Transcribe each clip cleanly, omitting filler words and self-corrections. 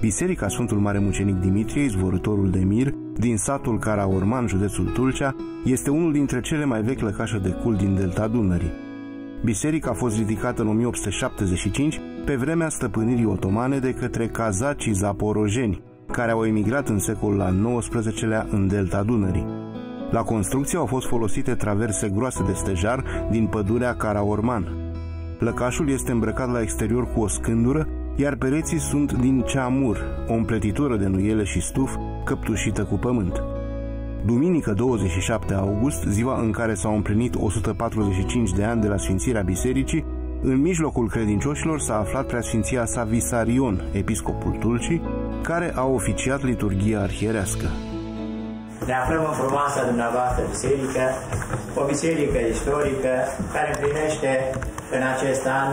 Biserica Sfântul Mare Mucenic Dimitrie, izvorâtorul de mir, din satul Caraorman, județul Tulcea, este unul dintre cele mai vechi lăcașe de cult din delta Dunării. Biserica a fost ridicată în 1875, pe vremea stăpânirii otomane, de către cazacii zaporojeni, care au emigrat în secolul al XIX-lea în delta Dunării. La construcție au fost folosite traverse groase de stejar din pădurea Caraorman. Lăcașul este îmbrăcat la exterior cu o scândură, iar pereții sunt din ceamur, o împletitură de nuiele și stuf căptușită cu pământ. Duminică 27 august, ziua în care s-au împlinit 145 de ani de la sfințirea bisericii, în mijlocul credincioșilor s-a aflat preasfinția sa Visarion, episcopul Tulcii, care a oficiat liturghia arhierească. Ne aflăm în frumoasa dumneavoastră biserică, o biserică istorică care împlinește în acest an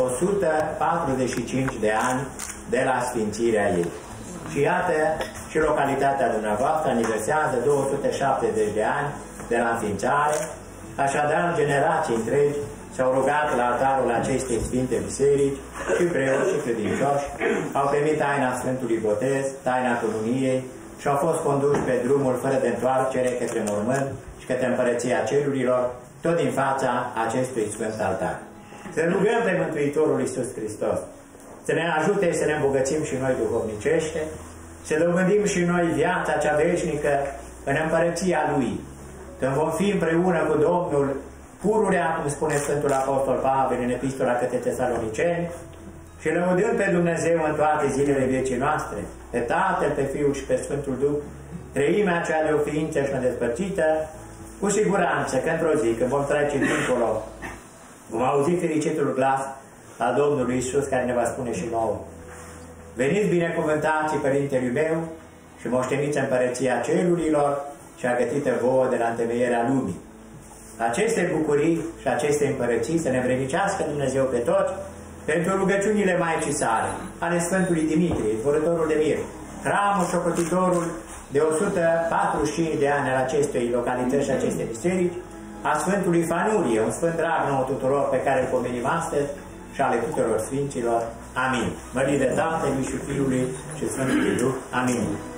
145 de ani de la sfințirea ei. Și iată, și localitatea dumneavoastră aniversează 270 de ani de la înființare, așadar generații întregi s-au rugat la altarul acestei sfinte biserici și preoți și credincioși au primit taina Sfântului Botez, taina Cununiei și au fost conduși pe drumul fără de întoarcere către mormânt și către împărăția cerurilor, tot din fața acestui sfânt altar. Să rugăm pe Mântuitorul Iisus Hristos să ne ajute să ne îmbogățim și noi duhovnicește, să dobândim și noi viața cea veșnică în împărăția Lui, când vom fi împreună cu Domnul pururea, cum spune Sfântul Apostol Pavel în Epistola către Tesaloniceni, și lăudând pe Dumnezeu în toate zilele vieții noastre, pe Tatăl, pe Fiul și pe Sfântul Duh, treimea aceea de o ființă și nedespărțită, cu siguranță că într-o zi, când vom trece dincolo, vom auzi fericitul glas al Domnului Iisus, care ne va spune și nouă: veniți binecuvântați Părintelui meu și moșteniți împărăția cerurilor și a gătită vouă de la întemeierea lumii. Aceste bucurii și aceste împărății să ne învrednicească Dumnezeu pe toți, pentru rugăciunile Maicii sale, ale Sfântului Dimitrie, izvorătorul de mir, hramul și ocrotitorul de 145 de ani al acestei localități și acestei biserici, a Sfântului Fanurie, un sfânt drag nouă tuturor pe care îl pomenim astăzi, și ale tuturor Sfinților. Amin. Mărit de Tatălui și Fiului și Sfântului Duh. Amin.